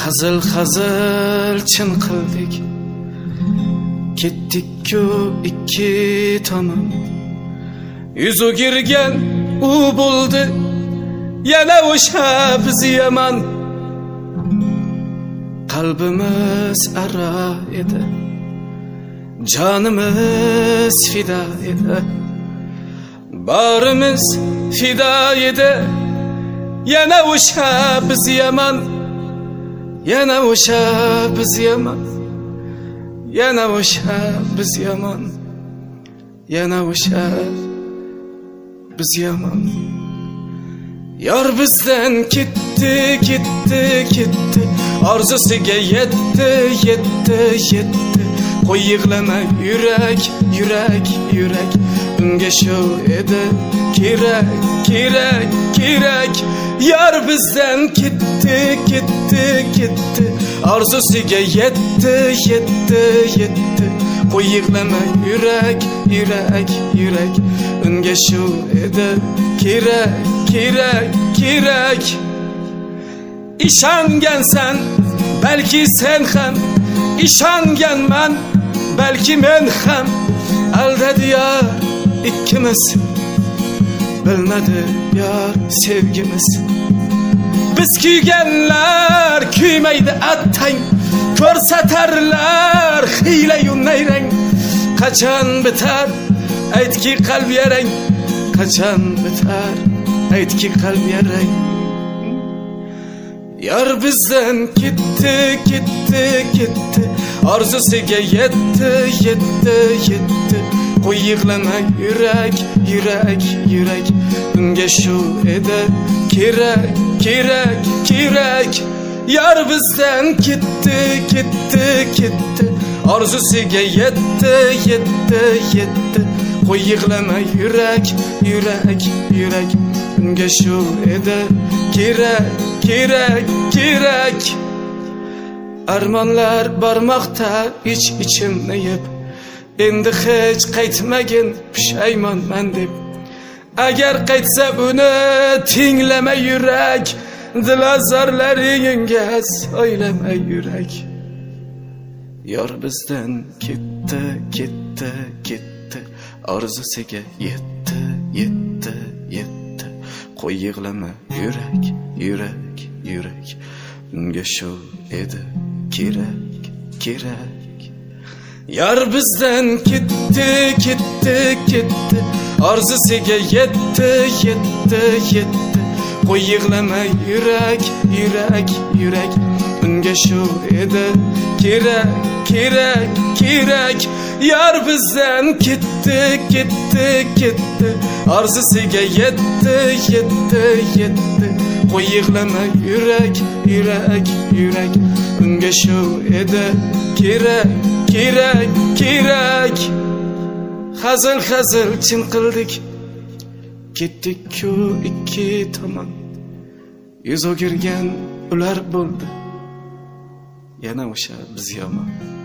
hazıl çınqıldık. Ketdik-ku ikki tomon. Yüzü girgen u buldu. Yana o'sha biz yaman. Qalbimiz ara edi. Canımız fida edi. Barimiz fida edi. Yana o'sha biz yaman. Yana o'sha biz yaman. Yana o'sha biz yaman. Yana o'sha biz yaman. Yar bizden gitti, gitti, gitti. Arzusiga yetti, yetti, yetti. Qo'y yig'lama yürek, yürek, yürek. Unga shu edi kerak, kerak, kerak. Yar bizden gitti, gitti, gitti. Arzusiga yetti, yetti, yetti. Qo'y yig'lama yürek, yürek, yürek. Unga shu edi kerak, kerak, kerak. İşangansan belki sen ham, ishonganman belki men ham. Aldadi yar ikkimiz, bilmadi yar sevgimiz. Biz kuyganlar kuymaydi attang, ko'rsatarlar hiyla-yu nayrang. Qachon bitar aytki qalb yarang, qachon bitar aytki qalb yarang. Yar bizden gitti, gitti, gitti. Arzusiga yetti, yetti, yetti. Qo'y yig'lama yürek, yürek, yürek. Unga shu edi kerak, kerak, kerak. Yar bizden gitti, gitti, gitti. Arzusiga yetti, yetti, yetti. Qo'y yig'lama yürek, yürek, yürek. Unga shu edi kerak, kerak, kerak. Armonlar barmoqda ich-ichimni yeb. Endi hech qaytmagin pushaymonman deb. Agar qaytsa uni tinglama yurak. Dilazorlaringga so'ylama yurak. Yor bizdan ketdi, ketdi, ketdi. Arzusiga yetti, yetti, yetti. Qo'y yig'lama yürek, yürek, yürek. Unga shu edi kerak, kerak. Yar bizdan ketdi, ketdi, ketdi. Arzusiga yetti, yetti, yetti. Qo'y yig'lama yürek, yürek, yürek. Unga shu edi kerak, kerak, kerak. Yar bizdan ketdi, ketdi, ketdi. Arzusiga yetti, yetti, yetti. Qo'y yig'lama yürek, yürek, yürek. Unga shu edi kerak, kerak, kerak. Hazıl çınqıldık. Ketdik-ku ikki tomon. Yuz o'girgan ular bo'ldi. Yana o'sha biz yomon.